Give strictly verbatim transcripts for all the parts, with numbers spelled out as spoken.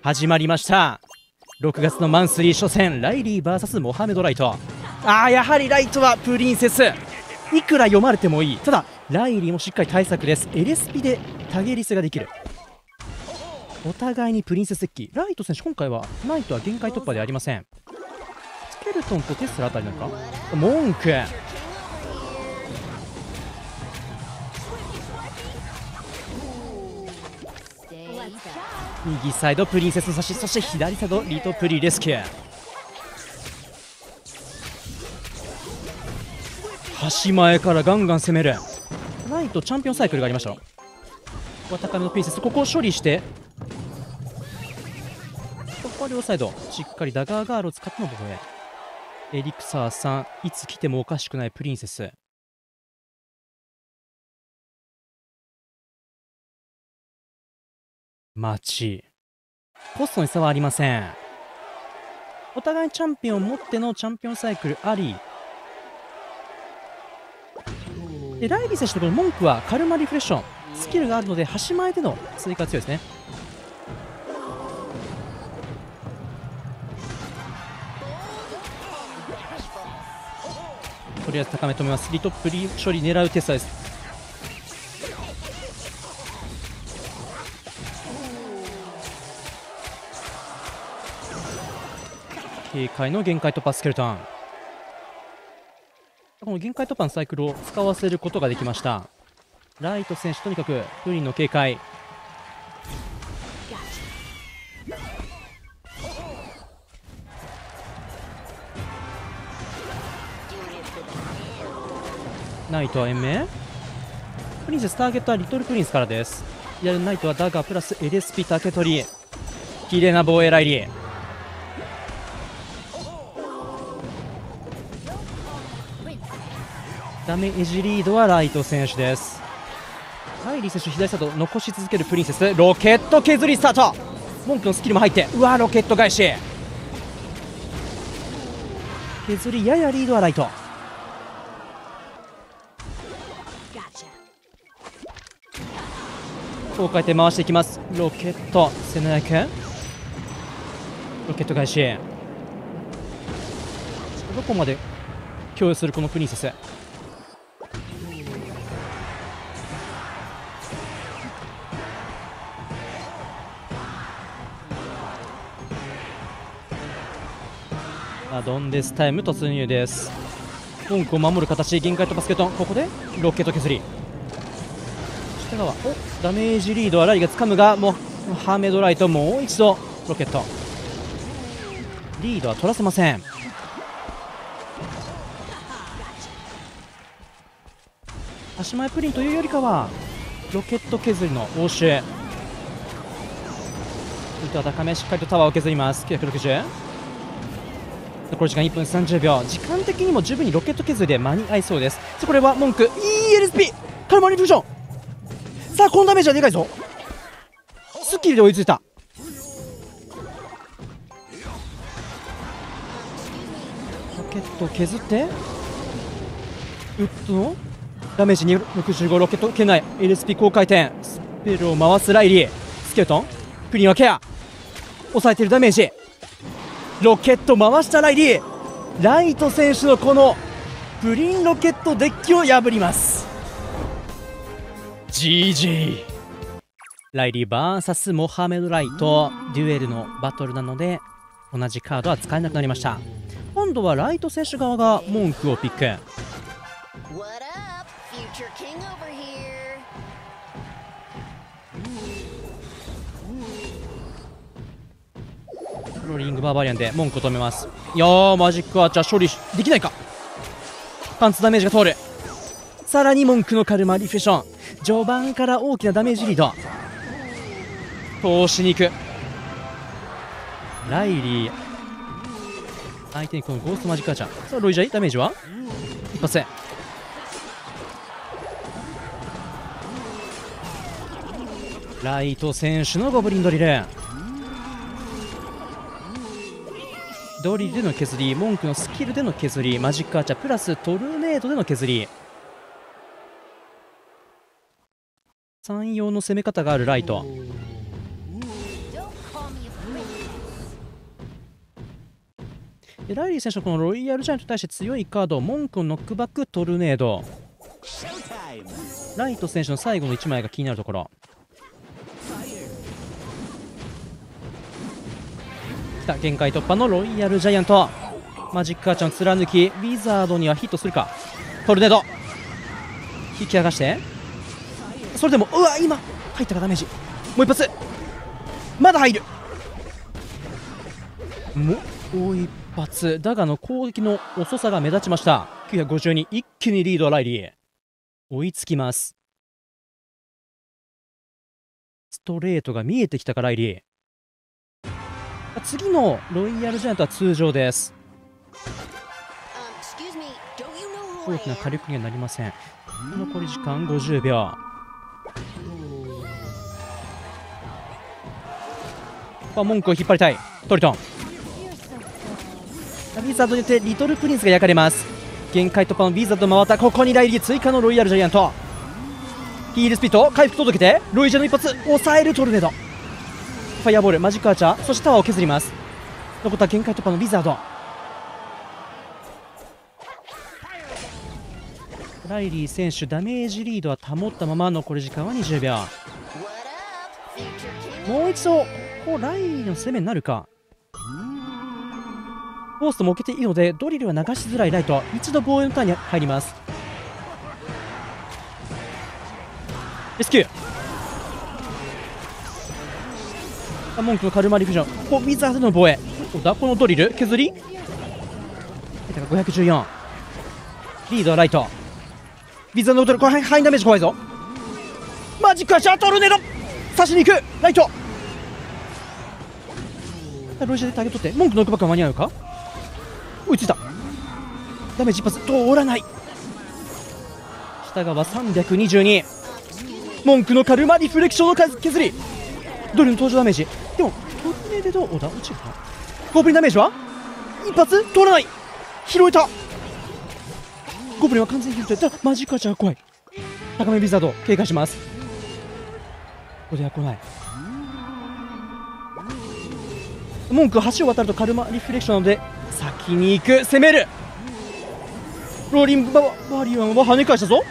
始まりました。ろくがつのマンスリー初戦、ライリー ブイエス モハメドライト。ああ、やはりライトはプリンセス。いくら読まれてもいい。ただライリーもしっかり対策です。 エルエスピ でタゲリスができる。お互いにプリンセスデッキ。ライト選手今回はナイトは限界突破ではありません。スケルトンとテスラあたりなのか。モンク右サイドプリンセスの差し、そして左サイドリトプリレスキュー。端前からガンガン攻める。ライトチャンピオンサイクルがありました。ここは高めのプリンセス、ここを処理して、ここは両サイドしっかりダガーガールを使っての防衛。エリクサーさん、いつ来てもおかしくないプリンセス。待ち、コストに差はありません。お互いチャンピオンを持ってのチャンピオンサイクルありで、ライリー選手のこの文句はカルマリフレッションスキルがあるので、端前での追加強いですね。とりあえず高め止めます。リトプリ処理狙うテスタです。警戒の限界突破スケルトン。この限界突破のサイクルを使わせることができました。ライト選手とにかくプリンの警戒。ナイトは延命。プリンセスターゲットはリトルプリンスからです。左のナイトはダガープラス エルエスピ 竹取り。綺麗な防衛ライリー。ダメージリードはライト選手です。ライリー選手左サイド残し続けるプリンセス。ロケット削りスタート。文句のスキルも入って、うわロケット返し削り、ややリードはライト。高回転回していきます。ロケット背中ロケット返し。どこまで共有するこのプリンセス。アドンデスタイム突入です。文句を守る形、限界とバスケット。ここでロケット削り。下側、おダメージリードはライが掴むが、もうハーメドライトもう一度ロケット。リードは取らせません。足前プリンというよりかはロケット削りの応酬。ウルトラ高め、しっかりとタワーを削ります。きゅうひゃくろくじゅう。残り時間いっぷんさんじゅうびょう。時間的にも十分にロケット削りで間に合いそうです。これは文句 イーエルエスピー カルマリフュージョン。さあこのダメージはでかいぞ。スッキリで追いついた。ロケットを削ってウッドのダメージにろくじゅうご。ロケット圏内 エルエスピー 高回転スペルを回すライリー。スケルトンプリンはケア抑えているダメージ。ロケット回したライリー。ライト選手のこのプリンロケットデッキを破ります。 ジージー。 ライリー ブイエス モハメドライトデュエルのバトルなので同じカードは使えなくなりました。今度はライト選手側が文句をピック。ローリングバーバリアンで文句を止めます。いやーマジックアーチャー処理できないか。パンツダメージが通る。さらに文句のカルマリフレッション。序盤から大きなダメージリード。通しに行くライリー。相手にこのゴーストマジックアーチャー。さあロイジャイダメージは一発。ライト選手のゴブリンドリル。ドリルでの削り、文句のスキルでの削り、マジックアーチャープラストルネードでの削り。さん用の攻め方があるライト。 でライリー選手のこのロイヤルジャイアントに対して強いカード、文句ノックバックトルネード。ライト選手の最後のいちまいが気になるところ。来た、限界突破のロイヤルジャイアント。マジックアーチャーの貫き、ウィザードにはヒットするか。トルネード引き剥がして、それでもうわ今入ったかダメージ。もう一発まだ入る。もう一発だがの攻撃の遅さが目立ちました。きゅうひゃくごじゅうに、一気にリードライリー追いつきます。ストレートが見えてきたかライリー。次のロイヤルジャイアントは通常です。大きな火力にはなりません。残り時間ごじゅうびょう。文句を引っ張りたいトリトン。ウィザードによってリトルプリンスが焼かれます。限界突破のウィザード回った。ここにライリー追加のロイヤルジャイアント。ヒールスピード回復届けてロイジャの一発抑えるトルネード。ファイアボールマジックアーチャー、そしてタワーを削ります。残った限界突破のウィザード。ライリー選手ダメージリードは保ったまま、残り時間はにじゅうびょう。もう一度こうライリーの攻めになるか。コーストも置けていいのでドリルは流しづらいライト。一度防衛のターンに入ります。レスキュー、文句のカルマリフジョン。こうウィザードの防衛。どうだこのドリル削りごひゃくじゅうよん。リードはライト。ウィザードのドリル、これハイダメージ怖いぞ。マジックアーチャートルネード刺しに行くライト。ロイジャでターゲットって文句の奥ばっか間に合うか。追いついた。ダメージ一発通らない。下側さんびゃくにじゅうに。文句のカルマリフレクションの数削り。ドリルの登場ダメージ。でもトルネードどうだ落ちるか。ゴブリンダメージは一発通らない。拾えた。ゴブリンは完全に拾ってた。マジックアーチャーが怖い。高めウィザード警戒します。ここでは来ない。文句は橋を渡るとカルマリフレクションなので先に行く。攻める。ローリンババリアンは跳ね返したぞ。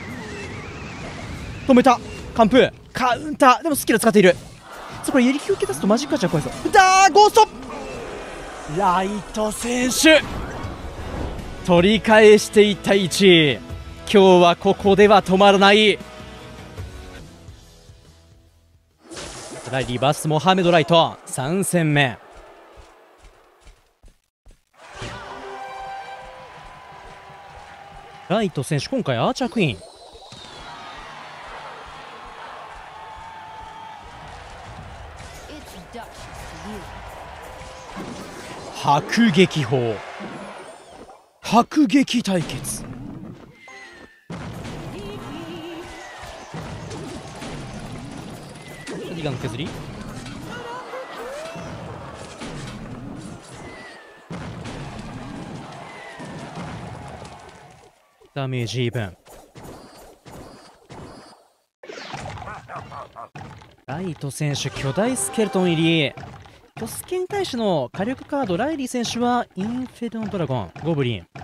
止めた。完封カウンター。でもスキル使っている。さあこれエリキを受け出すとマジックアーチャー怖いぞ。だーゴースト。ライト選手取り返していったいち。今日はここでは止まらない。ライリーバースモハメドライトさん戦目。ライト選手今回アーチャークイーン。迫撃砲迫撃対決。リガン削り。ダメージイーブン。ライト選手巨大スケルトン入り。巨スケに対しての火力カード、ライリー選手はインフェルノドラゴンゴブリン。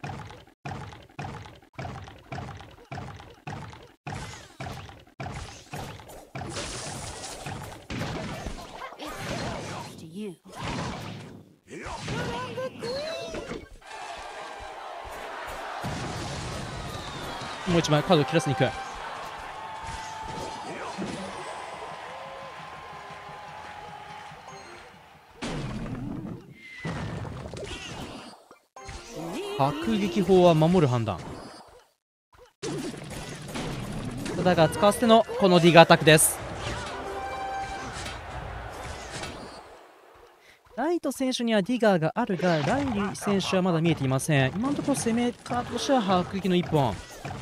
もう一枚カードを切らせに行く。迫撃砲は守る判断だが使わせてのこのディガーアタックです。ライト選手にはディガーがあるがライリー選手はまだ見えていません。今のところ攻めカードとしては迫撃のいっぽん。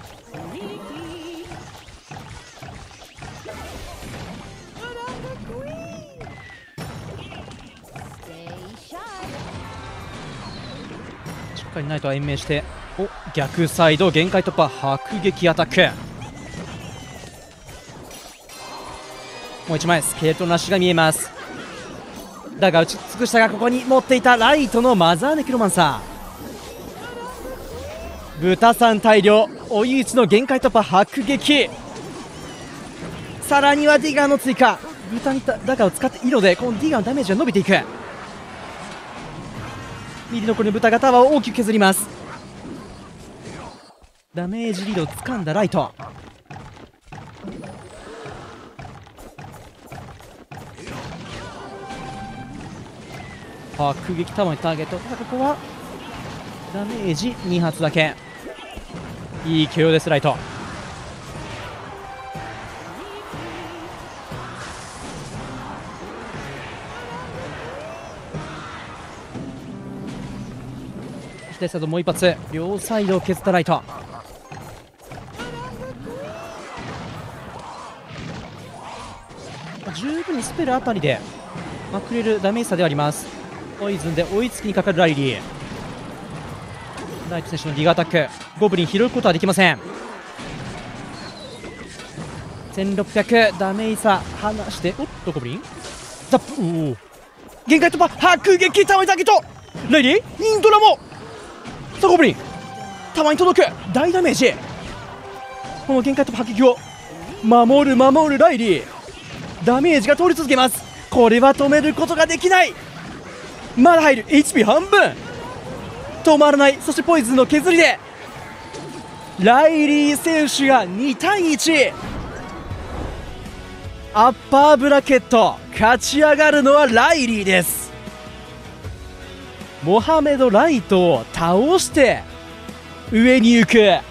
しっかりナイトは延命して、お逆サイド限界突破迫撃アタック。もういちまいスケルトンの足が見えます。 だが打ち尽くしたが、ここに持っていたライトのマザーネクロマンサー。豚さん大量、追い打ちの限界突破迫撃。さらにはディガーの追加。豚にダガーを使っているので、このディガーのダメージが伸びていく。右残りの豚がタワーを大きく削ります。ダメージリードを掴んだライト。迫撃タワーにターゲット。ただここはダメージに発だけ。いい許容です、ライト。左サイドもう一発、両サイドを削ったライト。十分にスペルあたりでまくれるダメージ差ではあります。ポイズンで追いつきにかかるライリー。ライト選手のギガアタック、ゴブリン拾うことはできません。せんろっぴゃくダメージ差離して、おっとゴブリンザップ、おお限界突破迫撃タワーにターゲット。ライリーインドラもさあゴブリンタワーに届く大ダメージ。この限界突破迫撃を守る守るライリー。ダメージが通り続けます。これは止めることができない。まだ入る エイチピー 半分止まらない。そしてポイズンの削りでライリー選手がにたいいち。アッパーブラケット勝ち上がるのはライリーです。モハメド・ライトを倒して上に行く。